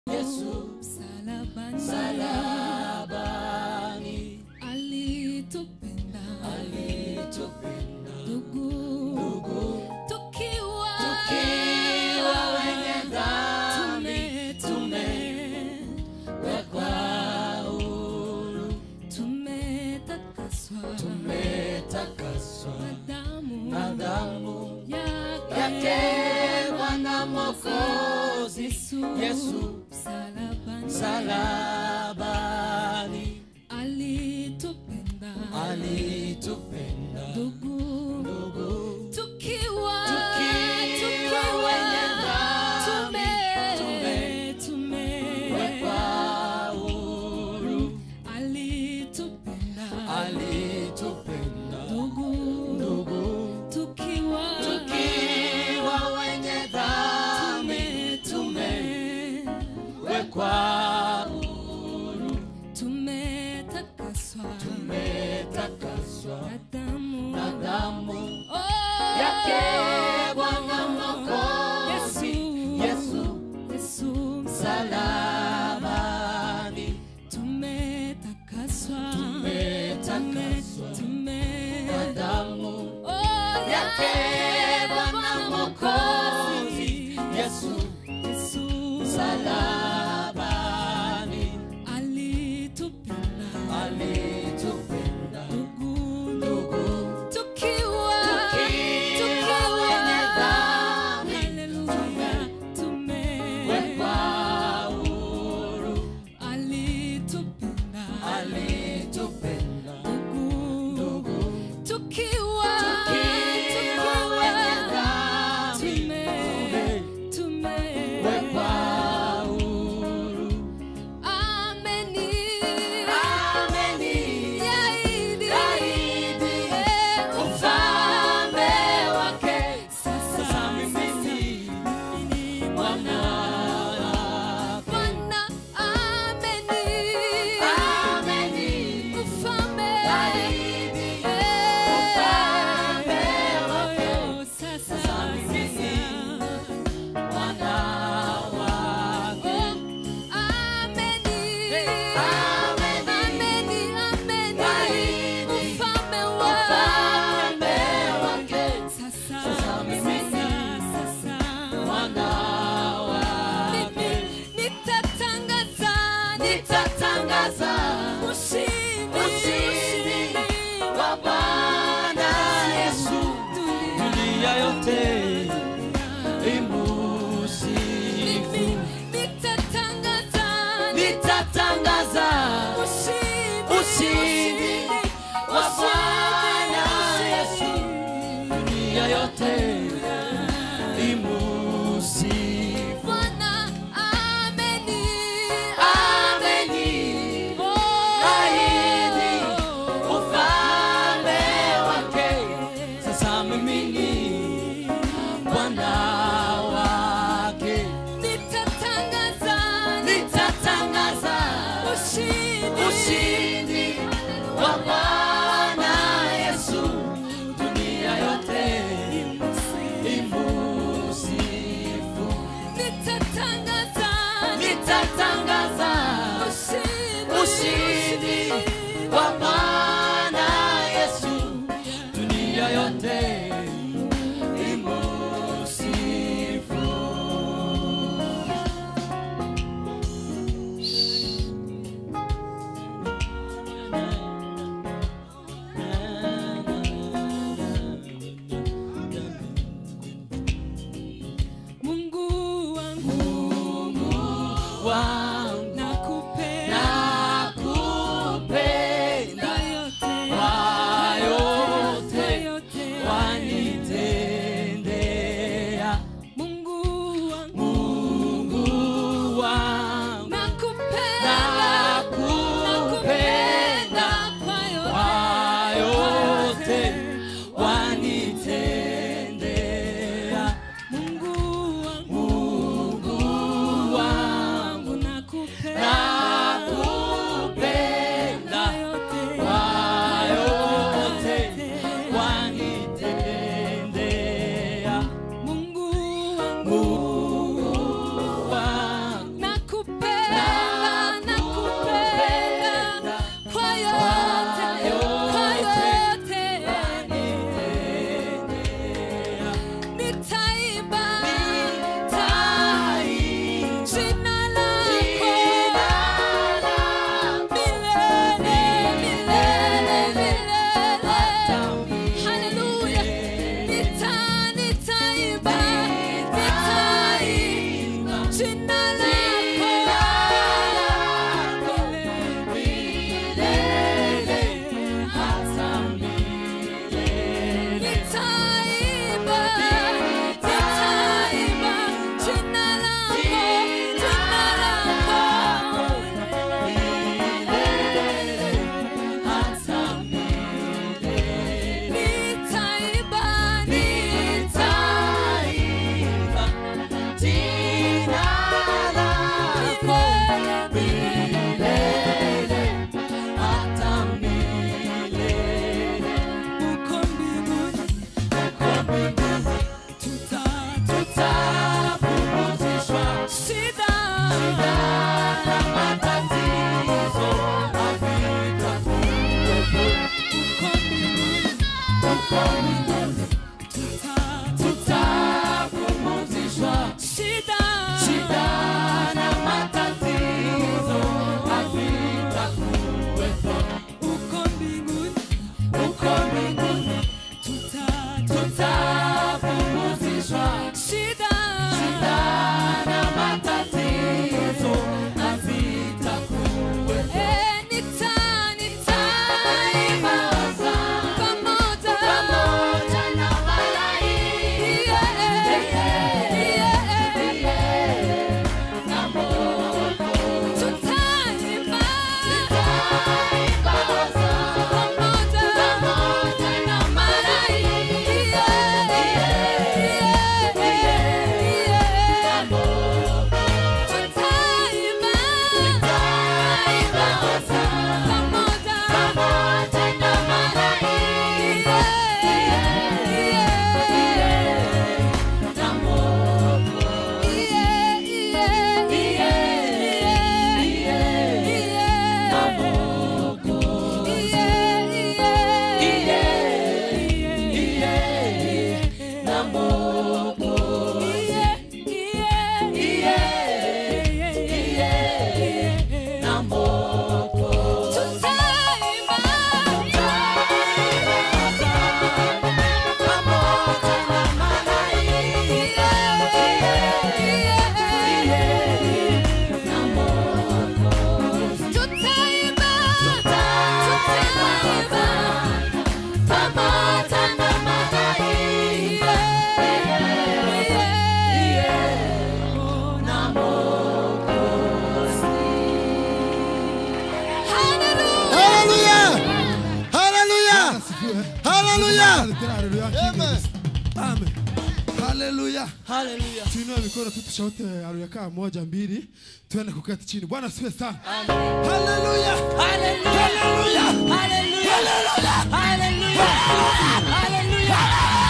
Yesu msalabani alitupenda ndugu, tukiwa wenye dhambi tumewekwa huru, tumetakaswa na damu yake Bwana Mwokozi Yesu msalabani alitupenda ndugu, tukiwa wenye dhambi tumewekwa huru, alitupenda ndugu, tukiwa wenye dhambi tumewekwa huru, tumetakaswa na damu yake Bwana Mwokozi Yesu msalabani tumetakaswa na damu yake Bwana Mwokozi Yesu msalabani alitupenda ndugu, tukiwa wenye dhambi tumewekwa huru, alitupenda ndugu, tukiwa wenye dhambi tumewekwa huru. Yaidi ufalme wake, sasa mimi ni mwana wake. Yaidi ufalme wake, sasa mimi ni mwana wake. Nitatangaza ushindi wa Bwana Yesu, dunia yote imusifu. Nitatangaza ushindi wa Bwana Yesu, dunia yote imusifu. Yaidi ufalme wake, sasa mimi ni mwana wake. Nitatangaza ushindi wa Bwana Yesu, dunia yote imusifu. Nitatangaza ushindi wa Bwana Yesu, dunia yote imusifu. Mungu wangu nakupenda yote wanitendea. Mungu wangu nakupenda yote wanitendea. Mungu wangu nakupenda Amen. Hallelujah. Hallelujah. Tuinue mikono tutushote haleluya moja mbili tuende kuketi chini. Bwana asifiwe sana. Amen. Hallelujah. Hallelujah. Hallelujah. Hallelujah. Hallelujah. Hallelujah.